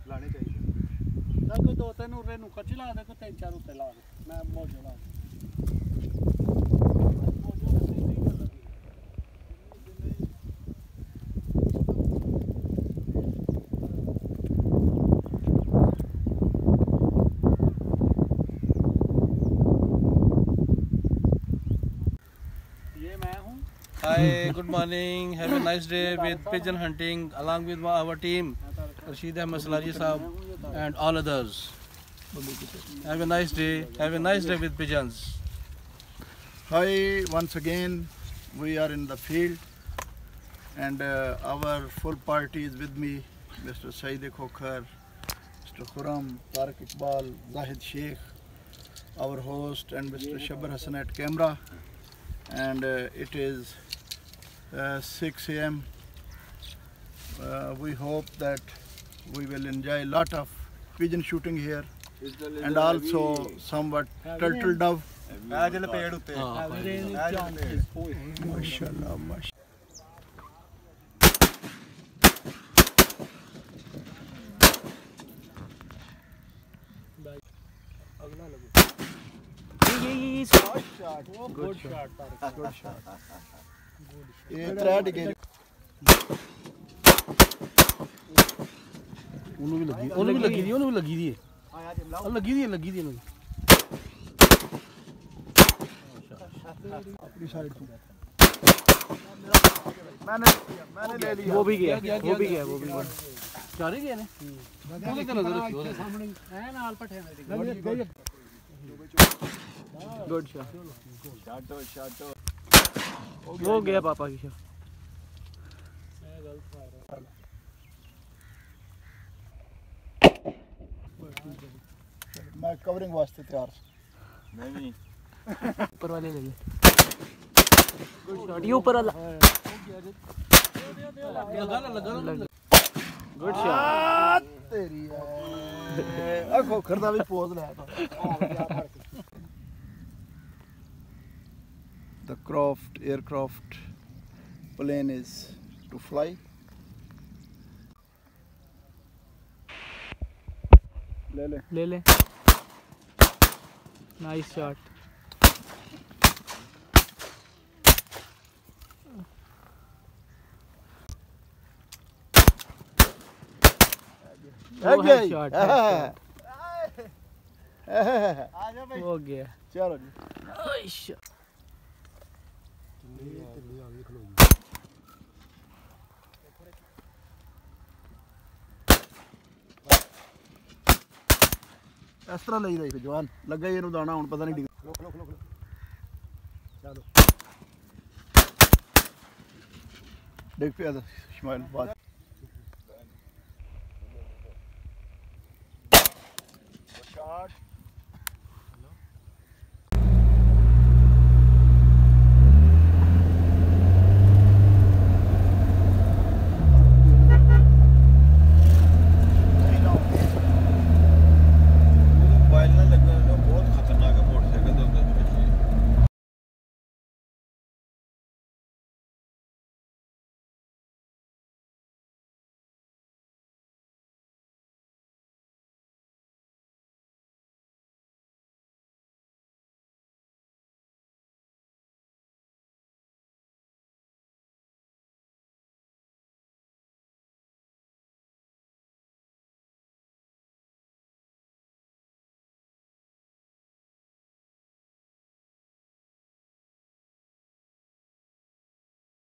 लाने चाहिए कोई 2-3 उरे नुक्कड़ च ला दे, कोई 3-4 उत्ते ला दे, मैं मौजो ला दे। Hi, good morning. Have a nice day with pigeon hunting along with our team, Rashid Ahmed Salari Saab and all others. Have a nice day. Have a nice day with pigeons. Hi, once again we are in the field and our full party is with me, Mr. Saeed Khokhar, Mr. Khurram, Tariq Iqbal, Zahid Sheikh, our host, and Mr. Shabir Hassan at camera. And it is 6 a.m. We hope that we will enjoy a lot of pigeon shooting here and also somewhat turtle dove. Mashallah, mashallah. Good shot. Good shot. ਉਹਨੂੰ ਵੀ ਲੱਗੀ ਦੀ अपनी side से मैंने ले लिया वो भी गया चारे गए ने सामने है नाल पठे गुड शॉट वो गया पापा की शॉट मैं कवरिंग वास्ते तैयार मैं भी ऊपर वाले ले ले गुड शॉट ये ऊपर वाला लगा गुड शॉट तेरी है खोखर दा भी पोज ले The aircraft plane is to fly. ले nice shot हो गया चलो जी इस तरह ले रही जवान लगा ये दाना हूं पता नहीं डिग पे शमाइल बात